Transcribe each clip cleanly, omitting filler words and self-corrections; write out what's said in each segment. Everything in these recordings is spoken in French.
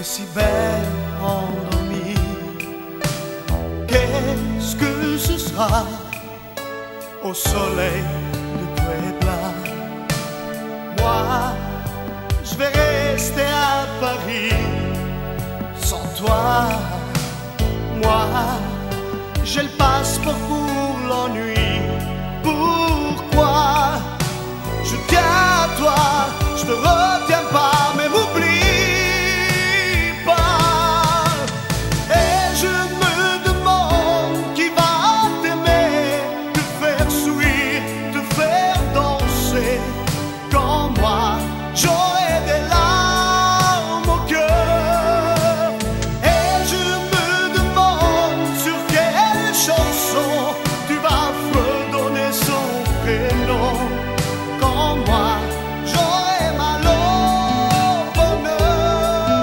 si belle endormie. Qu'est-ce que ce sera au soleil de Puebla? Moi, je vais rester à Paris sans toi. Moi, j'ai le passeport pour l'ennui. Pourquoi je tiens à toi, je te retiens pas, mais m'oublie pas. Et je me demande qui va t'aimer, te faire sourire, te faire danser, quand moi j'aurai des larmes au cœur. Et je me demande sur quelle chanson tu vas fredonner son prénom, quand moi j'aurai mal au bonheur.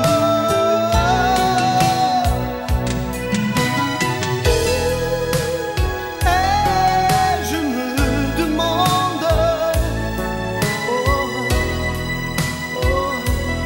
Et je me demande, oh, oh,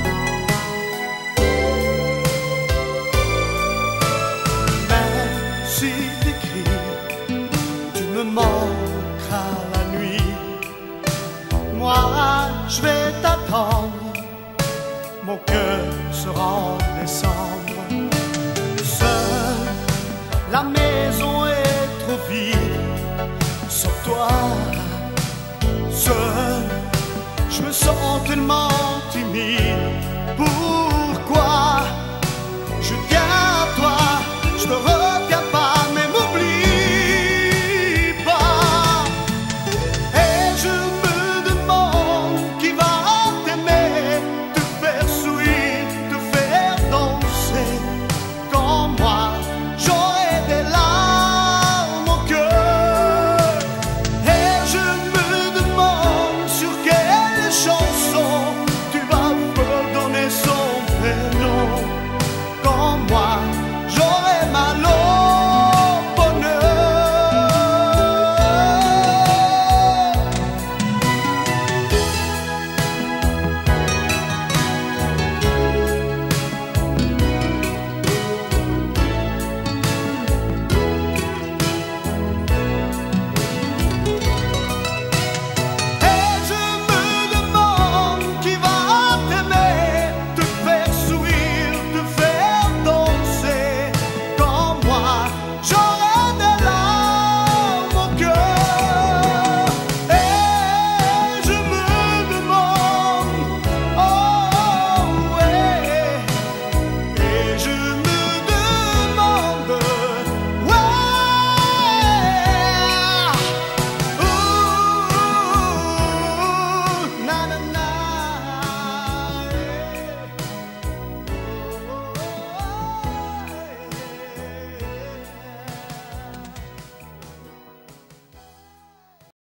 même si t'écris, tu me manqueras la nuit. Moi, je vais t'attendre, mon cœur sera en décembre. Seul, la maison est trop vide, sans toi. Seul, je me sens tellement timide.